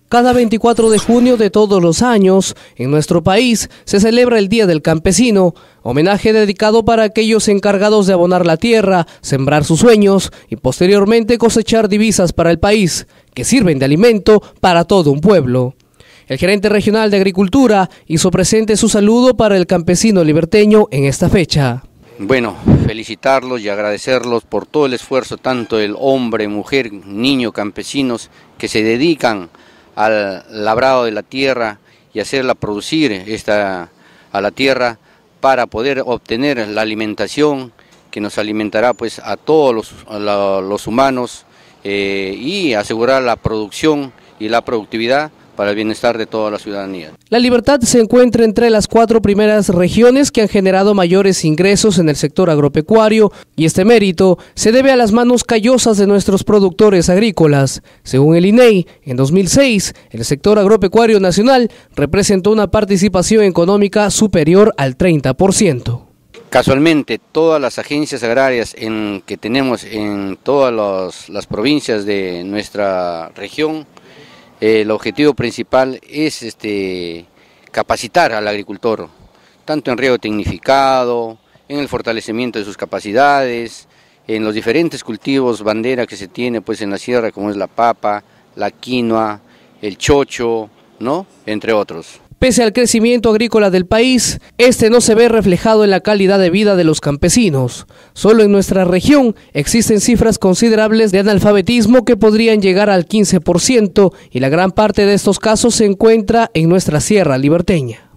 Cada 24 de junio de todos los años, en nuestro país, se celebra el Día del Campesino, homenaje dedicado para aquellos encargados de abonar la tierra, sembrar sus sueños y posteriormente cosechar divisas para el país, que sirven de alimento para todo un pueblo. El gerente regional de Agricultura hizo presente su saludo para el campesino liberteño en esta fecha. Bueno, felicitarlos y agradecerlos por todo el esfuerzo, tanto el hombre, mujer, niño, campesinos, que se dedican al labrado de la tierra y hacerla producir a la tierra para poder obtener la alimentación que nos alimentará pues a todos los humanos y asegurar la producción y la productividad para el bienestar de toda la ciudadanía. La Libertad se encuentra entre las 4 primeras regiones que han generado mayores ingresos en el sector agropecuario y este mérito se debe a las manos callosas de nuestros productores agrícolas. Según el INEI, en 2006, el sector agropecuario nacional representó una participación económica superior al 30%. Casualmente, todas las agencias agrarias que tenemos en todas las provincias de nuestra región, el objetivo principal es capacitar al agricultor, tanto en riego tecnificado, en el fortalecimiento de sus capacidades, en los diferentes cultivos bandera que se tiene pues en la sierra, como es la papa, la quinoa, el chocho, ¿no? Entre otros. Pese al crecimiento agrícola del país, este no se ve reflejado en la calidad de vida de los campesinos. Solo en nuestra región existen cifras considerables de analfabetismo que podrían llegar al 15% y la gran parte de estos casos se encuentra en nuestra sierra liberteña.